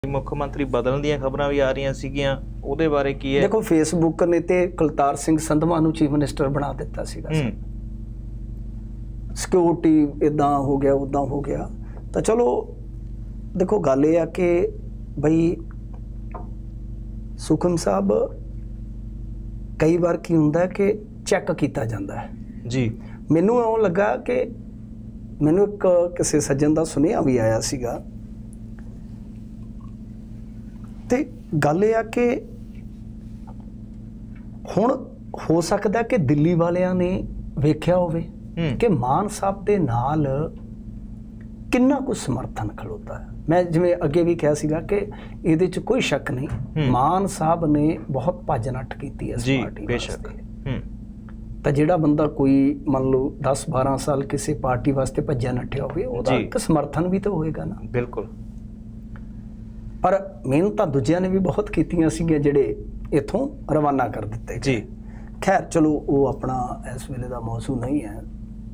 ਮੁੱਖ ਮੰਤਰੀ ਬਦਲਣ ਦੀਆਂ ਖਬਰਾਂ ਵੀ ਆ ਰਹੀਆਂ ਸੀਗੀਆਂ, ਉਹਦੇ ਬਾਰੇ ਕੀ ਹੈ? ਦੇਖੋ ਫੇਸਬੁੱਕ ਨੇ ਤੇ ਕੁਲਤਾਰ ਸਿੰਘ ਸੰਧਵਾ ਨੂੰ ਚੀਫ ਮਿਨਿਸਟਰ ਬਣਾ ਦਿੱਤਾ ਸੀਗਾ। ਸਿਕਿਉਰਿਟੀ ਇਦਾਂ ਹੋ ਗਿਆ ਉਦਾਂ ਹੋ ਗਿਆ। ਤਾਂ ਚਲੋ ਦੇਖੋ ਗੱਲ ਇਹ ਆ ਕਿ ਬਈ ਸੁਖਮ ਸਾਹਿਬ ਕਈ ਵਾਰ ਕੀ ਹੁੰਦਾ ਕਿ ਚੈੱਕ ਕੀਤਾ ਜਾਂਦਾ ਹੈ ਜੀ। ਮੈਨੂੰ ਇਉਂ ਲੱਗਾ ਕਿ ਮੈਨੂੰ ਇੱਕ ਕਿਸੇ ਸੱਜਣ ਦਾ ਸੁਨੇਹਾ ਵੀ ਆਇਆ ਸੀਗਾ ਤੇ ਗੱਲ ਇਹ ਆ ਕਿ ਹੁਣ ਹੋ ਸਕਦਾ ਕਿ ਦਿੱਲੀ ਵਾਲਿਆਂ ਨੇ ਵੇਖਿਆ ਹੋਵੇ ਕਿ ਮਾਨ ਸਾਹਿਬ ਦੇ ਨਾਲ ਕਿੰਨਾ ਕੁ ਸਮਰਥਨ ਖਲੋਤਾ ਹੈ। ਮੈਂ ਜਿਵੇਂ ਅੱਗੇ ਵੀ ਕਿਹਾ ਸੀਗਾ ਕਿ ਇਹਦੇ 'ਚ ਕੋਈ ਸ਼ੱਕ ਨਹੀਂ, ਮਾਨ ਸਾਹਿਬ ਨੇ ਬਹੁਤ ਭੱਜ ਨੱਠ ਕੀਤੀ ਹੈ ਇਸ ਪਾਰਟੀ ਵਾਸਤੇ। ਤਾਂ ਜਿਹੜਾ ਬੰਦਾ ਕੋਈ ਮੰਨ ਲਓ 10-12 ਸਾਲ ਕਿਸੇ ਪਾਰਟੀ ਵਾਸਤੇ ਭੱਜਿਆ ਨੱਠਿਆ ਹੋਵੇ, ਉਹਦਾ ਇੱਕ ਸਮਰਥਨ ਵੀ ਤਾਂ ਹੋਏਗਾ ਨਾ। ਬਿਲਕੁਲ। ਪਰ ਮਿਹਨਤ ਤਾਂ ਦੂਜਿਆਂ ਨੇ ਵੀ ਬਹੁਤ ਕੀਤੀਆਂ ਸੀਗੀਆਂ ਜਿਹੜੇ ਇੱਥੋਂ ਰਵਾਨਾ ਕਰ ਦਿੱਤੇ ਜੀ। ਖੈਰ ਚਲੋ ਉਹ ਆਪਣਾ ਇਸ ਵੇਲੇ ਦਾ ਮੌਜੂ ਨਹੀਂ ਹੈ।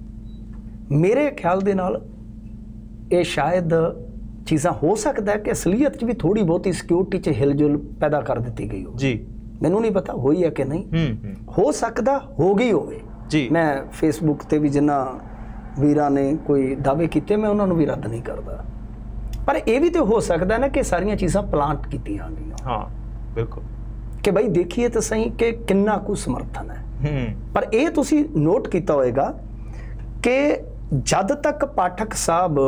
ਮੇਰੇ ਖਿਆਲ ਦੇ ਨਾਲ ਇਹ ਸ਼ਾਇਦ ਚੀਜ਼ਾਂ ਹੋ ਸਕਦਾ ਹੈ ਕਿ ਅਸਲੀਅਤ 'ਚ ਵੀ ਥੋੜੀ ਬਹੁਤੀ ਸਿਕਿਉਰਿਟੀ 'ਚ ਹਿਲਜੁਲ ਪੈਦਾ ਕਰ ਦਿੱਤੀ ਗਈ ਹੋ ਜੀ। ਮੈਨੂੰ ਨਹੀਂ ਪਤਾ ਹੋਈ ਹੈ ਕਿ ਨਹੀਂ, ਹੋ ਸਕਦਾ ਹੋ ਗਈ ਹੋਵੇ ਜੀ। ਮੈਂ ਫੇਸਬੁੱਕ ਤੇ ਵੀ ਜਿੰਨਾ ਵੀਰਾਂ ਨੇ ਕੋਈ ਦਾਅਵੇ ਕੀਤੇ ਮੈਂ ਉਹਨਾਂ ਨੂੰ ਵੀ ਰੱਦ ਨਹੀਂ ਕਰਦਾ, ਪਰ ਇਹ ਵੀ ਤਾਂ ਹੋ ਸਕਦਾ ਨਾ ਕਿ ਸਾਰੀਆਂ ਚੀਜ਼ਾਂ ਪਲਾਂਟ ਕੀਤੀਆਂ ਗਈਆਂ। ਹਾਂ ਬਿਲਕੁਲ, ਕਿ ਬਈ ਦੇਖੀਏ ਤਾਂ ਸਹੀ ਕਿ ਕਿੰਨਾ ਕੁ ਸਮਰਥਨ ਹੈ। ਪਰ ਇਹ ਤੁਸੀਂ ਨੋਟ ਕੀਤਾ ਹੋਏਗਾ ਕਿ ਜਦ ਤੱਕ ਪਾਠਕ ਸਾਹਿਬ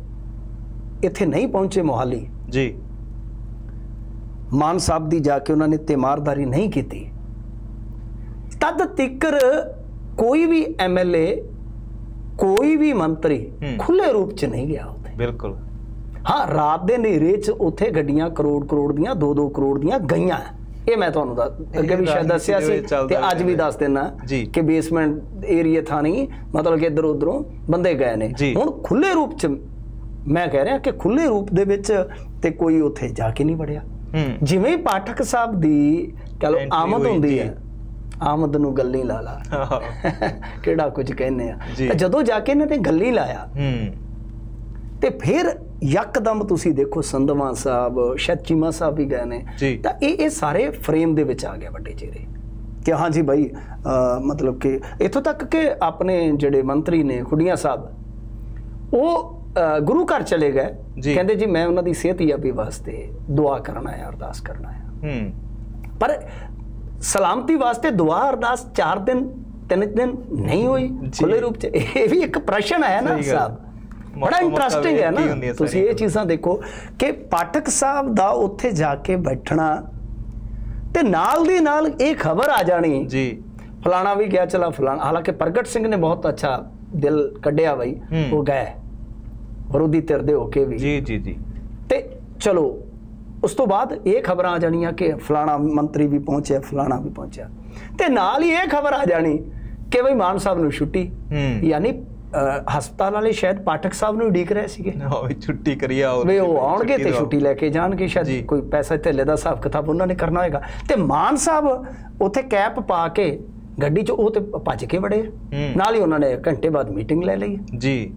ਇੱਥੇ ਨਹੀਂ ਪਹੁੰਚੇ ਮੋਹਾਲੀ ਜੀ, ਮਾਨ ਸਾਹਿਬ ਦੀ ਜਾ ਕੇ ਉਹਨਾਂ ਨੇ ਤੀਮਾਰਦਾਰੀ ਨਹੀਂ ਕੀਤੀ, ਤਦ ਤੀਕਰ ਕੋਈ ਵੀ MLA ਕੋਈ ਵੀ ਮੰਤਰੀ ਖੁੱਲੇ ਰੂਪ 'ਚ ਨਹੀਂ ਗਿਆ ਉੱਥੇ। ਬਿਲਕੁਲ। ਹਾਂ, ਰਾਤ ਦੇ ਹਨੇਰੇ 'ਚ ਉੱਥੇ ਗੱਡੀਆਂ ਕਰੋੜ ਦੀਆਂ 2-2 ਕਰੋੜ ਦੀਆਂ ਗਈਆਂ। ਇਹ ਮੈਂ ਤੁਹਾਨੂੰ ਅੱਗੇ ਵੀ ਸ਼ਾਇਦ ਦੱਸਿਆ ਸੀ ਤੇ ਅੱਜ ਵੀ ਦੱਸ ਦਿੰਦਾ ਕਿ ਬੇਸਮੈਂਟ ਏਰੀਆ ਥਾਂ ਨਹੀਂ, ਮਤਲਬ ਕਿ ਇੱਧਰ ਉੱਧਰੋਂ ਬੰਦੇ ਗਏ ਨੇ। ਹੁਣ ਖੁੱਲੇ ਰੂਪ 'ਚ ਮੈਂ ਕਹਿ ਰਿਹਾ ਕਿ ਖੁੱਲੇ ਰੂਪ ਦੇ ਵਿੱਚ ਤੇ ਕੋਈ ਉੱਥੇ ਜਾ ਕੇ ਨਹੀਂ ਵੜਿਆ। ਜਿਵੇਂ ਪਾਠਕ ਸਾਹਿਬ ਦੀ ਕਹ ਲਓ ਆਮਦ ਹੁੰਦੀ ਹੈ, ਆਮਦ ਨੂੰ ਗੱਲੀ ਲਾ ਲਾ ਕਿਹੜਾ ਕੁਝ ਕਹਿੰਦੇ ਆ, ਤਾਂ ਜਦੋਂ ਜਾ ਕੇ ਇਹਨਾਂ ਨੇ ਗੱਲੀ ਲਾਇਆ ਤੇ ਫਿਰ ਯਕਦਮ ਤੁਸੀਂ ਦੇਖੋ ਸੰਧਵਾ ਸਾਹਿਬ, ਸ਼ਾਇਦ ਚੀਮਾ ਸਾਹਿਬ ਵੀ ਗਏ ਨੇ, ਤਾਂ ਇਹ ਸਾਰੇ ਫਰੇਮ ਦੇ ਵਿੱਚ ਆ ਗਿਆ ਵੱਡੇ ਚਿਹਰੇ ਕਿ ਹਾਂ ਜੀ ਬਾਈ, ਮਤਲਬ ਕਿ ਇੱਥੋਂ ਤੱਕ ਕਿ ਆਪਣੇ ਜਿਹੜੇ ਮੰਤਰੀ ਨੇ ਖੁੱਡੀਆਂ ਸਾਹਿਬ, ਉਹ ਗੁਰੂ ਘਰ ਚਲੇ ਗਏ, ਕਹਿੰਦੇ ਜੀ ਮੈਂ ਉਹਨਾਂ ਦੀ ਸਿਹਤਯਾਬੀ ਵਾਸਤੇ ਦੁਆ ਕਰਨਾ ਹੈ, ਅਰਦਾਸ ਕਰਨਾ ਹੈ। ਪਰ ਸਲਾਮਤੀ ਵਾਸਤੇ ਦੁਆ ਅਰਦਾਸ 4 ਦਿਨ 3 ਦਿਨ ਨਹੀਂ ਹੋਈ ਖੁੱਲੇ ਰੂਪ 'ਚ। ਇਹ ਵੀ ਇੱਕ ਪ੍ਰਸ਼ਨ ਹੈ ਨਾ ਸਾਹਿਬ, ਬੜਾ ਇੰਟਰਸਟਿੰਗ ਹੈ ਨਾ। ਤੁਸੀਂ ਇਹ ਚੀਜ਼ਾਂ ਦੇਖੋ ਕਿ ਪਾਠਕ ਸਾਹਿਬ ਦਾ ਉੱਥੇ ਜਾ ਕੇ ਬੈਠਣਾ ਤੇ ਨਾਲ ਦੀ ਨਾਲ ਇਹ ਖਬਰ ਆ ਜਾਣੀ ਜੀ ਫਲਾਣਾ ਵੀ ਗਿਆ, ਚਲਾ ਫਲਾਣਾ। ਹਾਲਾਂਕਿ ਪ੍ਰਗਟ ਸਿੰਘ ਨੇ ਬਹੁਤ ਅੱਛਾ ਦਿਲ ਕੱਢਿਆ ਬਈ, ਉਹ ਗਏ ਵਿਰੋਧੀ ਧਿਰ ਦੇ ਹੋ ਕੇ ਵੀ ਜੀ। ਤੇ ਚਲੋ ਉਸ ਤੋਂ ਬਾਅਦ ਇਹ ਖਬਰਾਂ ਆ ਜਾਣੀਆਂ ਕਿ ਫਲਾਣਾ ਮੰਤਰੀ ਵੀ ਪਹੁੰਚਿਆ, ਫਲਾਣਾ ਵੀ ਪਹੁੰਚਿਆ, ਤੇ ਨਾਲ ਹੀ ਇਹ ਖਬਰ ਆ ਜਾਣੀ ਕਿ ਬਈ ਮਾਨ ਸਾਹਿਬ ਨੂੰ ਛੁੱਟੀ। ਯਾਨੀ ਹਸਪਤਾਲ ਵਾਲੇ ਸ਼ਾਇਦ ਪਾਠਕ ਸਾਹਿਬ ਨੂੰ ਉਡੀਕ ਰਹੇ ਸੀਗੇ ਛੁੱਟੀ ਕਰੀਏ, ਉਹ ਆਉਣਗੇ ਤੇ ਛੁੱਟੀ ਲੈ ਕੇ ਜਾਣਗੇ। ਸ਼ਾਇਦ ਕੋਈ ਪੈਸਾ ਧੇਲੇ ਦਾ ਹਿਸਾਬ ਕਿਤਾਬ ਉਹਨਾਂ ਨੇ ਕਰਨਾ ਹੋਏਗਾ। ਤੇ ਮਾਨ ਸਾਹਿਬ ਉੱਥੇ ਕੈਪ ਪਾ ਕੇ ਗੱਡੀ 'ਚ ਉਹ ਤੇ ਭੱਜ ਕੇ ਵੜੇ, ਨਾਲ ਹੀ ਉਹਨਾਂ ਨੇ ਘੰਟੇ ਬਾਅਦ ਮੀਟਿੰਗ ਲੈ ਲਈ ਜੀ।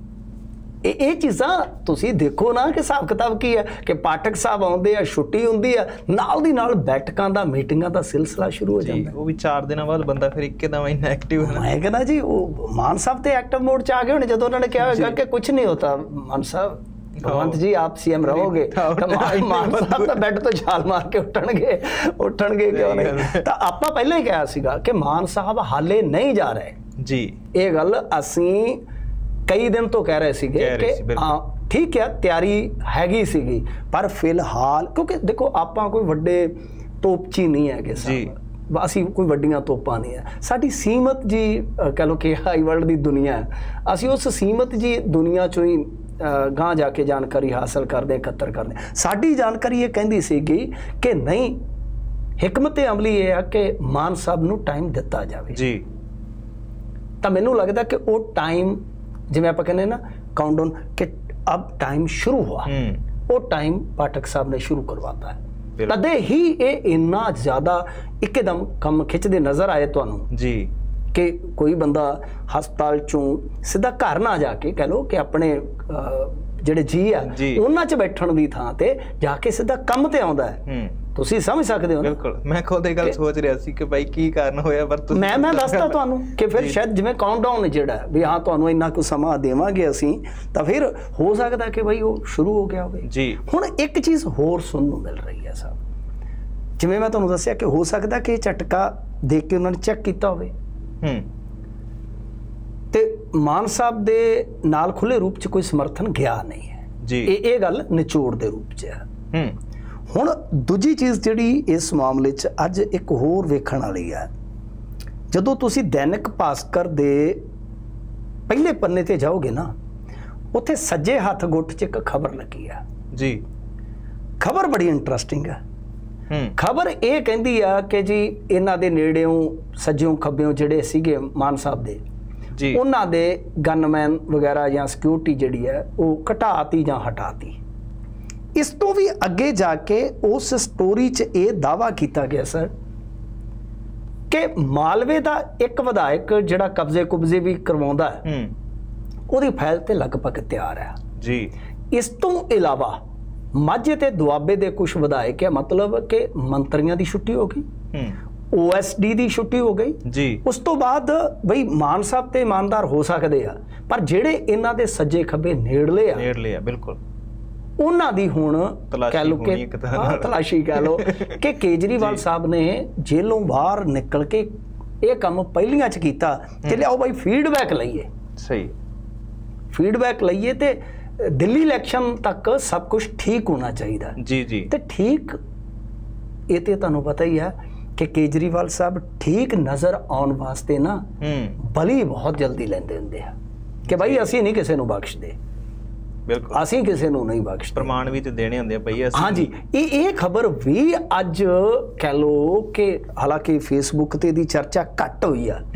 ਇਹ ਚੀਜ਼ਾਂ ਤੁਸੀਂ ਦੇਖੋ ਨਾ ਕਿ ਹਿਸਾਬ ਕਿਤਾਬ ਕੀ ਹੈ ਕਿ ਪਾਠਕ ਸਾਹਿਬ ਆਉਂਦੇ ਆ, ਛੁੱਟੀ ਹੁੰਦੀ ਆ, ਨਾਲ ਦੀ ਨਾਲ ਬੈਠਕਾਂ ਦਾ, ਮੀਟਿੰਗਾਂ ਦਾ ਸਿਲਸਿਲਾ ਸ਼ੁਰੂ ਹੋ ਜਾਂਦਾ। ਉਹ ਵੀ 4 ਦਿਨਾਂ ਬਾਅਦ ਬੰਦਾ ਫਿਰ ਇੱਕਦਮ ਇੰਨਾ ਐਕਟਿਵ ਹੈ। ਮੈਂ ਕਹਿੰਦਾ ਜੀ ਉਹ ਮਾਨ ਸਾਹਿਬ ਤੇ ਐਕਟਿਵ ਮੋਡ 'ਚ ਆ ਗਏ ਹੋਣੇ ਜਦੋਂ ਉਹਨਾਂ ਨੇ ਕਿਹਾ ਹੋਏਗਾ ਕਿ ਕੁਝ ਨਹੀਂ ਹੋਤਾ ਮਾਨ ਸਾਹਿਬ, ਭਗਵੰਤ ਜੀ ਆਪ CM ਰਹੋਗੇ, ਤਾਂ ਮਾਨ ਸਾਹਿਬ ਤਾਂ ਬੈੱਡ ਤੋਂ ਛਾਲ ਮਾਰ ਕੇ ਉੱਠਣਗੇ ਕਿਉਂ ਨਹੀਂ। ਤਾਂ ਆਪਾਂ ਪਹਿਲਾਂ ਹੀ ਕਿਹਾ ਸੀਗਾ ਕਿ ਮਾਨ ਸਾਹਿਬ ਹਾਲੇ ਨਹੀਂ ਜਾ ਰਹੇ ਜੀ। ਇਹ ਗੱਲ ਅਸੀਂ ਕਈ ਦਿਨ ਤੋਂ ਕਹਿ ਰਹੇ ਸੀਗੇ ਕਿ ਠੀਕ ਹੈ ਤਿਆਰੀ ਹੈਗੀ ਸੀਗੀ, ਪਰ ਫਿਲਹਾਲ ਕਿਉਂਕਿ ਦੇਖੋ ਆਪਾਂ ਕੋਈ ਵੱਡੇ ਤੋਪਚੀ ਨਹੀਂ ਹੈਗੇ ਸਾਹਿਬ, ਅਸੀਂ ਕੋਈ ਵੱਡੀਆਂ ਤੋਪਾਂ ਨਹੀਂ ਹੈ। ਸਾਡੀ ਸੀਮਤ ਜੀ ਕਹਿ ਲਓ ਕਿ ਹਾਈ ਵਰਲਡ ਦੀ ਦੁਨੀਆ ਹੈ, ਅਸੀਂ ਉਸ ਸੀਮਤ ਜੀ ਦੁਨੀਆ 'ਚੋਂ ਹੀ ਗਾਂ ਜਾ ਕੇ ਜਾਣਕਾਰੀ ਹਾਸਲ ਕਰਦੇ, ਇਕੱਤਰ ਕਰਦੇ। ਸਾਡੀ ਜਾਣਕਾਰੀ ਇਹ ਕਹਿੰਦੀ ਸੀਗੀ ਕਿ ਨਹੀਂ, ਹਿਕਮਤ ਅਮਲੀ ਇਹ ਆ ਕਿ ਮਾਨ ਸਾਹਿਬ ਨੂੰ ਟਾਈਮ ਦਿੱਤਾ ਜਾਵੇ ਜੀ। ਤਾਂ ਮੈਨੂੰ ਲੱਗਦਾ ਕਿ ਉਹ ਟਾਈਮ, ਜਿਵੇਂ ਆਪਾਂ ਕਹਿੰਦੇ ਨਾ ਕਾਊਂਟਡਾਊਨ, ਕਿ ਅਬ ਟਾਈਮ ਸ਼ੁਰੂ ਹੁਆ, ਉਹ ਟਾਈਮ ਪਾਠਕ ਸਾਹਿਬ ਨੇ ਸ਼ੁਰੂ ਕਰਵਾਤਾ ਹੈ। ਤਦੇ ਹੀ ਇਹ ਇੰਨਾ ਜ਼ਿਆਦਾ ਇੱਕਦਮ ਕੰਮ ਖਿੱਚਦੇ ਨਜ਼ਰ ਆਏ ਤੁਹਾਨੂੰ ਜੀ ਕਿ ਕੋਈ ਬੰਦਾ ਹਸਪਤਾਲ ਚੋਂ ਸਿੱਧਾ ਘਰ ਨਾ ਜਾ ਕੇ ਕਹਿ ਲਓ ਕਿ ਆਪਣੇ ਜਿਹੜੇ ਜੀ ਆ ਉਹਨਾਂ 'ਚ ਬੈਠਣ ਦੀ ਥਾਂ ਤੇ ਜਾ ਕੇ ਸਿੱਧਾ ਕੰਮ ਤੇ ਆਉਂਦਾ ਹੈ। ਤੁਸੀਂ ਸਮਝ ਸਕਦੇ ਹੋ ਨਾ। ਬਿਲਕੁਲ, ਮੈਂ ਖੁਦ ਇਹ ਗੱਲ ਸੋਚ ਰਿਹਾ ਸੀ ਕਿ ਭਾਈ ਕੀ ਕਾਰਨ ਹੋਇਆ, ਪਰ ਮੈਂ ਦੱਸਦਾ ਤੁਹਾਨੂੰ ਕਿ ਫਿਰ ਸ਼ਾਇਦ ਜਿਵੇਂ ਕਾਊਂਟਡਾਊਨ ਜਿਹੜਾ ਵੀ ਹਾਂ ਤੁਹਾਨੂੰ ਇੰਨਾ ਕੁ ਸਮਾਂ ਦੇਵਾਂਗੇ ਅਸੀਂ, ਤਾਂ ਫਿਰ ਹੋ ਸਕਦਾ ਕਿ ਭਾਈ ਉਹ ਸ਼ੁਰੂ ਹੋ ਗਿਆ ਹੋਵੇ ਜੀ। ਹੁਣ ਇੱਕ ਚੀਜ਼ ਹੋਰ ਸੁਣਨ ਨੂੰ ਮਿਲ ਰਹੀ ਹੈ ਸਾਹਿਬ, ਜਿਵੇਂ ਮੈਂ ਤੁਹਾਨੂੰ ਦੱਸਿਆ ਕਿ ਹੋ ਸਕਦਾ ਕਿ ਝਟਕਾ ਦੇਖ ਕੇ ਉਹਨਾਂ ਨੇ ਚੈੱਕ ਕੀਤਾ ਹੋਵੇ ਤੇ ਮਾਨ ਸਾਹਿਬ ਦੇ ਨਾਲ ਖੁੱਲੇ ਰੂਪ 'ਚ ਕੋਈ ਸਮਰਥਨ ਗਿਆ ਨਹੀਂ ਹੈ ਜੀ। ਇਹ ਗੱਲ ਨਿਚੋੜ ਦੇ ਰੂਪ 'ਚ ਹੈ। ਹੁਣ ਦੂਜੀ ਚੀਜ਼ ਜਿਹੜੀ ਇਸ ਮਾਮਲੇ 'ਚ ਅੱਜ ਇੱਕ ਹੋਰ ਵੇਖਣ ਵਾਲੀ ਹੈ, ਜਦੋਂ ਤੁਸੀਂ ਦੈਨਿਕ ਭਾਸਕਰ ਦੇ ਪਹਿਲੇ ਪੰਨੇ ਤੇ ਜਾਓਗੇ ਨਾ, ਉੱਥੇ ਸੱਜੇ ਹੱਥ ਗੁੱਟ 'ਚ ਇੱਕ ਖਬਰ ਲੱਗੀ ਆ ਜੀ। ਖਬਰ ਬੜੀ ਇੰਟਰਸਟਿੰਗ ਹੈ। ਖਬਰ ਇਹ ਕਹਿੰਦੀ ਆ ਕਿ ਜੀ ਇਹਨਾਂ ਦੇ ਨੇੜਿਓਂ ਸੱਜਿਓਂ ਖੱਬਿਓਂ ਜਿਹੜੇ ਸੀਗੇ ਮਾਨ ਸਾਹਿਬ ਦੇ ਜੀ, ਉਹਨਾਂ ਦੇ ਗਨਮੈਨ ਵਗੈਰਾ ਜਾਂ ਸਿਕਿਉਰਿਟੀ ਜਿਹੜੀ ਹੈ ਉਹ ਘਟਾਤੀ ਜਾਂ ਹਟਾਤੀ। ਇਸ ਤੋਂ ਵੀ ਅੱਗੇ ਜਾ ਕੇ ਉਸ ਸਟੋਰੀ 'ਚ ਇਹ ਦਾਅਵਾ ਕੀਤਾ ਗਿਆ ਸਰ ਕਿ ਮਾਲਵੇ ਦਾ ਇੱਕ ਵਿਧਾਇਕ ਜਿਹੜਾ ਕਬਜ਼ੇ ਵੀ ਕਰਵਾਉਂਦਾ ਹੈ, ਉਹਦੀ ਫਾਈਲ ਤੇ ਲਗਭਗ ਤਿਆਰ ਹੈ ਜੀ। ਇਸ ਤੋਂ ਇਲਾਵਾ ਮਾਝੇ ਤੇ ਦੁਆਬੇ ਦੇ ਕੁਝ ਵਿਧਾਇਕ ਹੈ, ਮਤਲਬ ਕਿ ਮੰਤਰੀਆਂ ਦੀ ਛੁੱਟੀ ਹੋ ਗਈ, OSD ਦੀ ਛੁੱਟੀ ਹੋ ਗਈ ਜੀ। ਉਸ ਤੋਂ ਬਾਅਦ ਬਈ ਮਾਨ ਸਾਹਿਬ ਤੇ ਇਮਾਨਦਾਰ ਹੋ ਸਕਦੇ ਆ, ਪਰ ਜਿਹੜੇ ਇਹਨਾਂ ਦੇ ਸੱਜੇ ਖੱਬੇ ਨੇੜਲੇ ਆ ਬਿਲਕੁਲ, ਉਹਨਾਂ ਦੀ ਹੁਣ ਕਹਿ ਲਓ ਕਿ ਤਲਾਸ਼ੀ ਕਹਿ ਲਓ ਕਿ ਕੇਜਰੀਵਾਲ ਸਾਹਿਬ ਨੇ ਜੇਲੋਂ ਬਾਹਰ ਨਿਕਲ ਕੇ ਇਹ ਕੰਮ ਪਹਿਲੀਆਂ 'ਚ ਕੀਤਾ ਕਿ ਲਿਆਓ ਬਾਈ ਫੀਡਬੈਕ ਲਈਏ, ਸਹੀ ਫੀਡਬੈਕ ਲਈਏ ਤੇ ਦਿੱਲੀ ਇਲੈਕਸ਼ਨ ਤੱਕ ਸਭ ਕੁਝ ਠੀਕ ਹੋਣਾ ਚਾਹੀਦਾ ਜੀ ਜੀ। ਤੇ ਠੀਕ ਇਹ ਤੇ ਤੁਹਾਨੂੰ ਪਤਾ ਹੀ ਹੈ ਕਿ ਕੇਜਰੀਵਾਲ ਸਾਹਿਬ ਠੀਕ ਨਜ਼ਰ ਆਉਣ ਵਾਸਤੇ ਨਾ ਬਲੀ ਬਹੁਤ ਜਲਦੀ ਲੈਂਦੇ ਹੁੰਦੇ ਆ ਕਿ ਭਾਈ ਅਸੀਂ ਨਹੀਂ ਕਿਸੇ ਨੂੰ ਬਖਸ਼ਦੇ, ਬਿਲਕੁਲ ਅਸੀਂ ਕਿਸੇ ਨੂੰ ਨਹੀਂ ਬਖਸ਼ਦੇ, ਪ੍ਰਮਾਣ ਵੀ ਤੇ ਦੇਣੇ ਹੁੰਦੇ ਆ ਭਈ ਅਸੀਂ। ਹਾਂਜੀ, ਇਹ ਖਬਰ ਵੀ ਅੱਜ ਕਹਿ ਲਓ ਕਿ ਹਾਲਾਂਕਿ ਫੇਸਬੁੱਕ ਤੇ ਦੀ ਚਰਚਾ ਘੱਟ ਹੋਈ ਆ,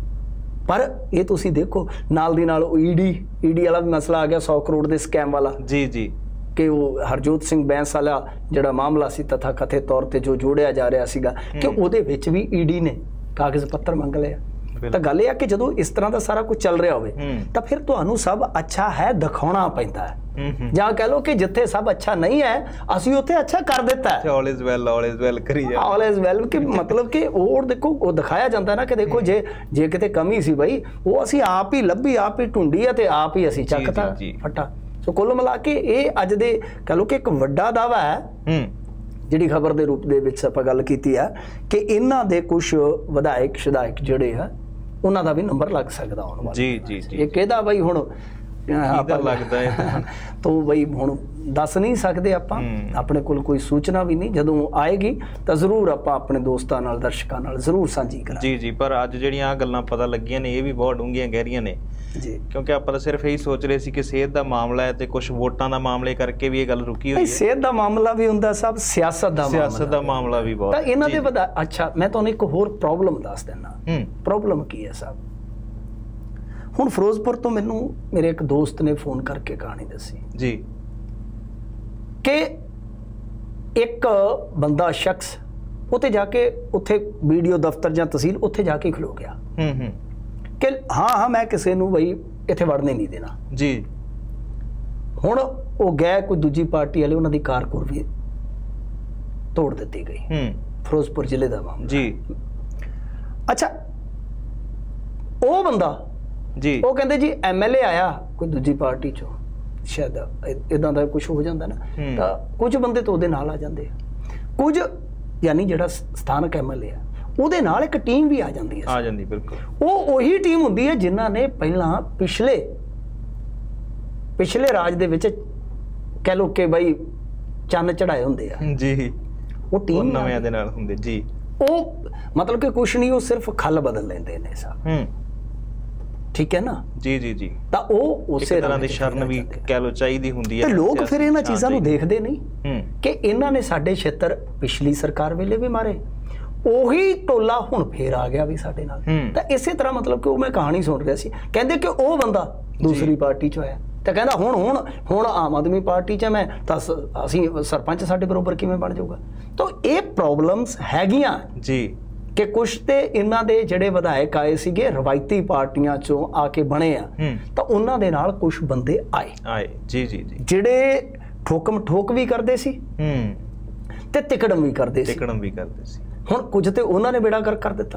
ਪਰ ਇਹ ਤੁਸੀਂ ਦੇਖੋ ਨਾਲ ਦੀ ਨਾਲ ਈਡੀ ਵਾਲਾ ਵੀ ਮਸਲਾ ਆ ਗਿਆ, 100 ਕਰੋੜ ਦੇ ਸਕੈਮ ਵਾਲਾ ਜੀ ਜੀ, ਕਿ ਉਹ ਹਰਜੋਤ ਸਿੰਘ ਬੈਂਸ ਵਾਲਾ ਜਿਹੜਾ ਮਾਮਲਾ ਸੀ ਤਥਾ ਕਥਿਤ ਤੌਰ ਤੇ ਜੋ ਜੋੜਿਆ ਜਾ ਰਿਹਾ ਸੀਗਾ ਕਿ ਉਹਦੇ ਵਿੱਚ ਵੀ ਈਡੀ ਨੇ ਕਾਗਜ਼ ਪੱਤਰ ਮੰਗ ਲਿਆ। ਤਾਂ ਗੱਲ ਇਹ ਆ ਕਿ ਜਦੋਂ ਇਸ ਤਰ੍ਹਾਂ ਦਾ ਸਾਰਾ ਕੁਝ ਚੱਲ ਰਿਹਾ ਹੋਵੇ ਤਾਂ ਫਿਰ ਤੁਹਾਨੂੰ ਸਭ ਅੱਛਾ ਹੈ ਦਿਖਾਉਣਾ ਪੈਂਦਾ ਹੈ, ਜਾਂ ਕਹਿ ਲਓ ਕਿ ਜਿੱਥੇ ਸਭ ਅੱਛਾ ਨਹੀਂ ਹੈ ਅਸੀਂ ਉੱਥੇ ਅੱਛਾ ਕਰ ਦਿੱਤਾ ਹੈ, ਆਲ ਇਜ਼ ਵੈਲ ਕਰੀ ਜਾ, ਆਲ ਇਜ਼ ਵੈਲ ਕਿ ਮਤਲਬ ਕਿ ਉਹ ਦੇਖੋ ਉਹ ਦਿਖਾਇਆ ਜਾਂਦਾ ਨਾ ਕਿ ਦੇਖੋ ਜੇ ਕਿਤੇ ਕਮੀ ਸੀ ਬਈ ਉਹ ਅਸੀਂ ਆਪ ਹੀ ਲੱਭੀ, ਆਪ ਹੀ ਢੂੰਢੀ ਹੈ ਤੇ ਆਪ ਹੀ ਅਸੀਂ ਚੱਕਤਾ ਫੱਟਾ। ਸੋ ਕੁੱਲ ਮਿਲਾ ਕੇ ਇਹ ਅੱਜ ਦੇ ਕਹਿ ਲਓ ਕਿ ਇੱਕ ਵੱਡਾ ਦਾਅਵਾ ਹੈ ਜਿਹੜੀ ਖਬਰ ਦੇ ਰੂਪ ਦੇ ਵਿੱਚ ਆਪਾਂ ਗੱਲ ਕੀਤੀ ਆ ਕਿ ਇਹਨਾਂ ਦੇ ਕੁਝ ਵਿਧਾਇਕ ਸ਼ਦਾਇਕ ਜਿਹੜੇ ਆ ਉਹਨਾਂ ਦਾ ਵੀ ਨੰਬਰ ਲੱਗ ਸਕਦਾ ਹੁਣ ਜੀ ਜੀ ਜੀ। ਇਹ ਕਿਹਦਾ ਬਈ ਹੁਣ ਆਪਾਂ ਲੱਗਦਾ ਹੈ ਤਾਂ ਬਈ ਹੁਣ ਦੱਸ ਨਹੀਂ ਸਕਦੇ ਆਪਾਂ, ਆਪਣੇ ਕੋਲ ਕੋਈ ਸੂਚਨਾ ਵੀ ਨਹੀਂ, ਜਦੋਂ ਆਏਗੀ ਤਾਂ ਜ਼ਰੂਰ ਆਪਾਂ ਆਪਣੇ ਦੋਸਤਾਂ ਨਾਲ ਦਰਸ਼ਕਾਂ ਨਾਲ ਜ਼ਰੂਰ ਸਾਂਝੀ ਕਰਾਂਗੇ ਜੀ ਜੀ। ਪਰ ਅੱਜ ਜਿਹੜੀਆਂ ਆ ਗੱਲਾਂ ਪਤਾ ਲੱਗੀਆਂ ਨੇ ਇਹ ਵੀ ਬਹੁਤ ਡੂੰਘੀਆਂ ਗਹਿਰੀਆਂ ਨੇ ਜੀ, ਕਿਉਂਕਿ ਆਪਾਂ ਤਾਂ ਸਿਰਫ ਇਹੀ ਸੋਚ ਰਹੇ ਸੀ ਕਿ ਸਿਹਤ ਦਾ ਮਾਮਲਾ ਹੈ ਤੇ ਕੁਝ ਵੋਟਾਂ ਦਾ ਮਾਮਲੇ ਕਰਕੇ ਵੀ ਇਹ ਗੱਲ ਰੁਕੀ ਹੋਈ ਹੈ। ਸਿਹਤ ਦਾ ਮਾਮਲਾ ਵੀ ਹੁੰਦਾ ਸਭ, ਸਿਆਸਤ ਦਾ ਮਾਮਲਾ ਵੀ ਬਹੁਤ, ਤਾਂ ਇਹਨਾਂ ਦੇ ਅੱਛਾ ਮੈਂ ਤੁਹਾਨੂੰ ਇੱਕ ਹੋਰ ਪ੍ਰੋਬਲਮ ਦੱਸ ਦਿੰਦਾ। ਪ੍ਰੋਬਲਮ ਕੀ ਹੈ ਸਾਹਿਬ, ਹੁਣ ਫਿਰੋਜ਼ਪੁਰ ਤੋਂ ਮੈਨੂੰ ਮੇਰੇ ਇੱਕ ਦੋਸਤ ਨੇ ਫੋਨ ਕਰਕੇ ਕਹਾਣੀ ਦੱਸੀ ਜੀ ਕਿ ਇੱਕ ਬੰਦਾ ਸ਼ਖਸ ਉੱਥੇ ਜਾ ਕੇ ਉੱਥੇ ਵੀਡੀਓ ਦਫ਼ਤਰ ਜਾਂ ਤਹਿਸੀਲ ਉੱਥੇ ਜਾ ਕੇ ਖਲੋ ਗਿਆ ਕਿ ਹਾਂ ਮੈਂ ਕਿਸੇ ਨੂੰ ਬਈ ਇੱਥੇ ਵੜਨੇ ਨਹੀਂ ਦੇਣਾ ਜੀ। ਹੁਣ ਉਹ ਗਏ ਕੋਈ ਦੂਜੀ ਪਾਰਟੀ ਵਾਲੇ, ਉਹਨਾਂ ਦੀ ਕਾਰ ਵੀ ਤੋੜ ਦਿੱਤੀ ਗਈ, ਫਿਰੋਜ਼ਪੁਰ ਜ਼ਿਲ੍ਹੇ ਦਾ ਮਾਮਲਾ ਜੀ। ਅੱਛਾ ਉਹ ਬੰਦਾ ਜੀ, ਉਹ ਕਹਿੰਦੇ ਜੀ MLA ਆਇਆ ਕੋਈ ਦੂਜੀ ਪਾਰਟੀ ਚੋਂ, ਸ਼ਾਇਦ ਇਦਾਂ ਦਾ ਕੁਝ ਹੋ ਜਾਂਦਾ ਨਾ, ਤਾਂ ਕੁਝ ਬੰਦੇ ਤਾਂ ਉਹਦੇ ਨਾਲ ਆ ਜਾਂਦੇ ਆ, ਕੁਝ ਯਾਨੀ ਜਿਹੜਾ ਸਥਾਨਕ MLA ਆ ਉਹਦੇ ਨਾਲ ਇੱਕ ਟੀਮ ਵੀ ਆ ਜਾਂਦੀ ਹੈ, ਆ ਜਾਂਦੀ ਬਿਲਕੁਲ। ਉਹ ਉਹੀ ਟੀਮ ਹੁੰਦੀ ਹੈ ਜਿਨ੍ਹਾਂ ਨੇ ਪਹਿਲਾਂ ਪਿਛਲੇ ਰਾਜ ਦੇ ਵਿੱਚ ਕਹਿ ਲੋ ਕਿ ਬਈ ਚੰਨ ਚੜਾਏ ਹੁੰਦੇ ਆ ਜੀ, ਉਹ ਟੀਮ ਨਵਿਆਂ ਦੇ ਨਾਲ ਹੁੰਦੇ ਜੀ। ਉਹ ਮਤਲਬ ਕਿ ਕੁਛ ਨਹੀਂ, ਉਹ ਸਿਰਫ ਖੱਲ ਬਦਲ ਲੈਂਦੇ ਨੇ ਸਾਹਿਬ, ਠੀਕ ਹੈ ਨਾ ਜੀ ਜੀ ਜੀ। ਤਾਂ ਉਹ ਉਸੇ ਤਰ੍ਹਾਂ ਦੀ ਸ਼ਰਨ ਵੀ ਕਹਿ ਲੋ ਚਾਹੀਦੀ ਹੁੰਦੀ ਹੈ, ਤੇ ਲੋਕ ਫਿਰ ਇਹਨਾਂ ਚੀਜ਼ਾਂ ਨੂੰ ਦੇਖਦੇ ਨਹੀਂ ਕਿ ਇਹਨਾਂ ਨੇ ਸਾਡੇ ਖੇਤਰ ਪਿਛਲੀ ਸਰਕਾਰ ਵੇਲੇ ਵੀ ਮਾਰੇ, ਉਹੀ ਟੋਲਾ ਹੁਣ ਫੇਰ ਆ ਗਿਆ ਵੀ ਸਾਡੇ ਨਾਲ। ਤਾਂ ਇਸੇ ਤਰ੍ਹਾਂ ਮਤਲਬ ਕਿ ਉਹ ਮੈਂ ਕਹਾਣੀ ਸੁਣ ਰਿਹਾ ਸੀ, ਕਹਿੰਦੇ ਕਿ ਉਹ ਬੰਦਾ ਦੂਸਰੀ ਪਾਰਟੀ ਚ ਆਇਆ ਤਾਂ ਕਹਿੰਦਾ ਹੁਣ ਆਮ ਆਦਮੀ ਪਾਰਟੀ ਚ ਮੈਂ ਤਾਂ ਅਸੀਂ ਸਰਪੰਚ ਸਾਡੇ ਬਰੋਬਰ ਕਿਵੇਂ ਬਣ ਜਾਊਗਾ। ਤਾਂ ਇਹ ਪ੍ਰੋਬਲਮਸ ਹੈਗੀਆਂ ਜੀ, ਕਿ ਕੁਛ ਤੇ ਇਹਨਾਂ ਦੇ ਜਿਹੜੇ ਵਿਧਾਇਕ ਆਏ ਸੀਗੇ ਰਵਾਇਤੀ ਪਾਰਟੀਆਂ ਚੋਂ ਆ ਕੇ ਬਣੇ ਆ, ਤਾਂ ਉਹਨਾਂ ਦੇ ਨਾਲ ਕੁਛ ਬੰਦੇ ਆਏ ਜੀ ਜਿਹੜੇ ਠੋਕ ਵੀ ਕਰਦੇ ਸੀ ਤੇ ਤਿਕੜਮ ਵੀ ਕਰਦੇ ਸੀ। ਹੁਣ ਕੁਝ ਤੇ ਉਹਨਾਂ ਨੇ ਬੇੜਾ ਗਰਕ ਕਰ ਦਿੱਤਾ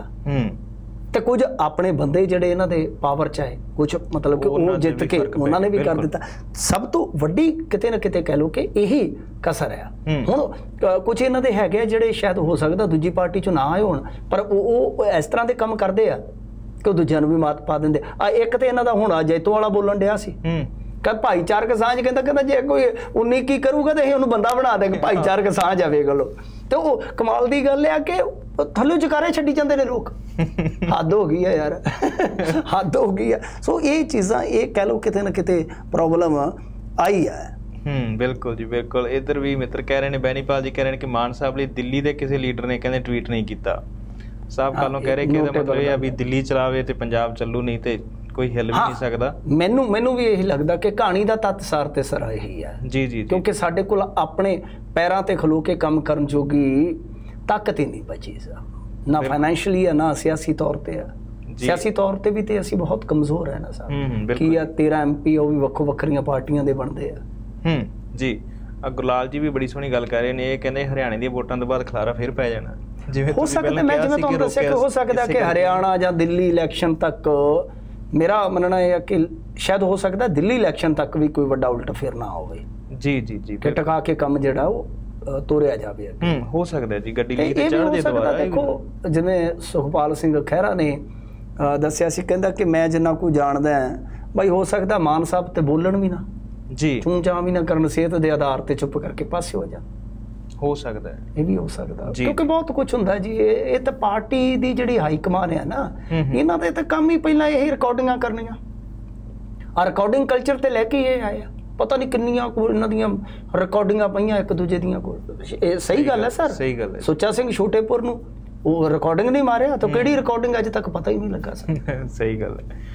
ਤੇ ਕੁਝ ਆਪਣੇ ਬੰਦੇ ਜਿਹੜੇ ਇਹਨਾਂ ਦੇ ਪਾਵਰ ਚ ਆਏ, ਕੁਝ ਮਤਲਬ ਕਿ ਉਹ ਜਿੱਤ ਕੇ ਉਹਨਾਂ ਨੇ ਵੀ ਕਰ ਦਿੱਤਾ। ਸਭ ਤੋਂ ਵੱਡੀ ਕਿਤੇ ਨਾ ਕਿਤੇ ਕਹਿ ਲਓ ਕਿ ਇਹੀ ਕਸਰ ਆ। ਹੁਣ ਕੁਝ ਇਹਨਾਂ ਦੇ ਹੈਗੇ ਆ ਜਿਹੜੇ ਸ਼ਾਇਦ ਹੋ ਸਕਦਾ ਦੂਜੀ ਪਾਰਟੀ ਚੋਂ ਨਾ ਆਏ ਹੋਣ, ਪਰ ਉਹ ਇਸ ਤਰ੍ਹਾਂ ਦੇ ਕੰਮ ਕਰਦੇ ਆ ਕਿ ਉਹ ਦੂਜਿਆਂ ਨੂੰ ਵੀ ਮਾਤ ਪਾ ਦਿੰਦੇ ਆ। ਇੱਕ ਤੇ ਇਹਨਾਂ ਦਾ ਹੁਣ ਜੈਤੋ ਵਾਲਾ ਬੋਲਣ ਡਿਆ ਸੀ ਕਿ ਭਾਈਚਾਰਕ ਸਾਂਝ, ਕਹਿੰਦਾ ਜੇ ਕੋਈ 19 ਕੀ ਕਰੂਗਾ ਤੇ ਅਸੀਂ ਉਹਨੂੰ ਬੰਦਾ ਬਣਾ ਦੇਂਗੇ, ਭਾਈਚਾਰਕ ਸਾਂਝ ਆਵੇ ਗੱਲੋਂ। ਤੇ ਉਹ ਕਮਾਲ ਦੀ ਗੱਲ ਆ ਕਿ ਥੱਲੇ ਜਕਾਰੇ ਛੱਡੀ ਜਾਂਦੇ ਨੇ ਲੋਕ। ਹੱਦ ਹੋ ਗਈ ਆ ਯਾਰ, ਹੱਦ ਹੋ ਗਈ ਆ। ਸੋ ਇਹ ਚੀਜ਼ਾਂ, ਇਹ ਕਹਿ ਲਓ ਕਿਤੇ ਨਾ ਕਿਤੇ ਪ੍ਰੋਬਲਮ ਆਈ ਆ। ਬਿਲਕੁਲ ਜੀ ਬਿਲਕੁਲ। ਇੱਧਰ ਵੀ ਮਿੱਤਰ ਕਹਿ ਰਹੇ ਨੇ, ਬੈਨੀਪਾਲ ਜੀ ਕਹਿ ਰਹੇ ਨੇ ਕਿ ਮਾਨ ਸਾਹਿਬ ਲਈ ਦਿੱਲੀ ਦੇ ਕਿਸੇ ਲੀਡਰ ਨੇ ਕਹਿੰਦੇ ਟਵੀਟ ਨਹੀਂ ਕੀਤਾ। ਸਾਹਿਬ ਕੱਲੋਂ ਕਹਿ ਰਹੇ ਕਿ ਇਹਦਾ ਮਤਲਬ ਇਹ ਆ ਵੀ ਦਿੱਲੀ ਚਲਾਵੇ ਤੇ ਪੰਜਾਬ ਚੱਲੂ, ਨਹੀਂ ਤੇ ਕੋਈ ਹਿੱਲ ਵੀ ਨਹੀਂ ਸਕਦਾ। ਮੈਨੂੰ ਵੀ ਇਹੀ ਲੱਗਦਾ ਕਿ ਕਹਾਣੀ ਦਾ ਤੱਤ ਸਾਰ ਤੇ ਸਰਾ ਇਹੀ ਹੈ ਜੀ, ਕਿਉਂਕਿ ਸਾਡੇ ਕੋਲ ਆਪਣੇ ਪੈਰਾਂ ਤੇ ਖਲੋ ਕੇ ਕੰਮ ਕਰਨ ਜੋਗੀ ਤਾਕਤ ਹੀ ਨਹੀਂ ਬਚੀ ਨਾ ਫਾਈਨੈਂਸ਼ੀਅਲੀ ਆ, ਨਾ ਸਿਆਸੀ ਤੌਰ ਤੇ ਆ। ਸਿਆਸੀ ਤੌਰ ਤੇ ਵੀ ਤੇ ਅਸੀਂ ਬਹੁਤ ਕਮਜ਼ੋਰ ਹੈ ਨਾ ਸਾਹਿਬ। ਕੀ ਆ 13 MP ਉਹ ਵੀ ਵੱਖੋ ਵੱਖਰੀਆਂ ਪਾਰਟੀਆਂ ਦੇ ਬਣਦੇ ਆ ਜੀ। ਗੁਰਲਾਲ ਜੀ ਵੀ ਬੜੀ ਸੋਹਣੀ ਗੱਲ ਕਰ ਰਹੇ ਨੇ, ਇਹ ਕਹਿੰਦੇ ਹਰਿਆਣੇ ਦੀਆਂ ਵੋਟਾਂ ਤੋਂ ਬਾਅਦ ਖਲਾਰਾ ਫਿਰ ਪੈ ਜਾਣਾ। ਜਿਵੇਂ ਹੋ ਸਕਦਾ, ਮੈਂ ਜਿਵੇਂ ਤੁਹਾਨੂੰ ਦੱਸਿਆ ਕਿ ਹੋ ਸਕਦਾ ਕਿ ਹਰਿਆਣਾ ਜਾਂ ਦਿੱਲੀ ਇਲੈਕਸ਼ਨ ਤੱਕ, ਮੇਰਾ ਮੰਨਣਾ ਇਹ ਹੈ ਕਿ ਸ਼ਾਇਦ ਹੋ ਸਕਦਾ ਦਿੱਲੀ ਇਲੈਕਸ਼ਨ ਤੱਕ ਵੀ ਕੋਈ ਵੱਡਾ ਉਲਟ ਫੇਰ ਨਾ ਹੋਵੇ ਜੀ ਕਿ ਟਿਕਾ ਕੇ ਕੰਮ ਜਿਹੜਾ ਉਹ ਤੋਰਿਆ ਜਾਵੇ। ਹੋ ਸਕਦਾ ਜੀ, ਗੱਡੀ ਲਈ ਤੇ ਚੜ੍ਹ ਦੇ ਦੁਆਰਾ। ਦੇਖੋ ਜਿਵੇਂ ਸੁਖਪਾਲ ਸਿੰਘ ਖਹਿਰਾ ਨੇ ਦੱਸਿਆ ਸੀ, ਕਹਿੰਦਾ ਕਿ ਮੈਂ ਜਿੰਨਾ ਕੋਈ ਜਾਣਦਾ ਬਈ ਹੋ ਸਕਦਾ ਮਾਨ ਸਾਹਿਬ ਤੇ ਬੋਲਣ ਵੀ ਨਾ ਜੀ, ਚੂੰ ਚਾਂ ਵੀ ਨਾ ਕਰਨ, ਸਿਹਤ ਦੇ ਆਧਾਰ ਤੇ ਚੁੱਪ ਕਰਕੇ ਪਾਸੇ ਹੋ ਜਾਣ। ਹੋ ਸਕਦਾ ਹੈ, ਇਹ ਵੀ ਹੋ ਸਕਦਾ, ਕਿਉਂਕਿ ਬਹੁਤ ਕੁਝ ਹੁੰਦਾ ਜੀ। ਇਹ ਤਾਂ ਪਾਰਟੀ ਦੀ ਜਿਹੜੀ ਹਾਈ ਕਮਾਨ ਹੈ ਨਾ, ਇਹਨਾਂ ਦੇ ਤਾਂ ਕੰਮ ਹੀ ਪਹਿਲਾਂ ਇਹੀ ਰਿਕਾਰਡਿੰਗਾਂ ਕਰਨੀਆਂ। ਆ ਰਿਕਾਰਡਿੰਗ ਕਲਚਰ ਤੇ ਲੈ ਕੇ ਇਹ ਆਏ ਆ। ਪਤਾ ਨਹੀਂ ਕਿੰਨੀਆਂ ਕੋਲ ਇਹਨਾਂ ਦੀਆਂ ਰਿਕਾਰਡਿੰਗਾਂ ਪਈਆਂ ਇੱਕ ਦੂਜੇ ਦੀਆਂ ਕੋਲ। ਇਹ ਸਹੀ ਗੱਲ ਹੈ ਸਰ, ਸਹੀ ਗੱਲ ਹੈ। ਸੁੱਚਾ ਸਿੰਘ ਛੋਟੇਪੁਰ ਨੂੰ ਉਹ ਰਿਕਾਰਡਿੰਗ ਨਹੀਂ ਮਾਰਿਆ ਤਾਂ ਕਿਹੜੀ ਰਿਕਾਰਡਿੰਗ ਅੱਜ ਤੱਕ ਪਤਾ ਹੀ ਨਹੀਂ ਲੱਗਾ ਸਰ। ਸਹੀ ਗੱਲ ਹੈ।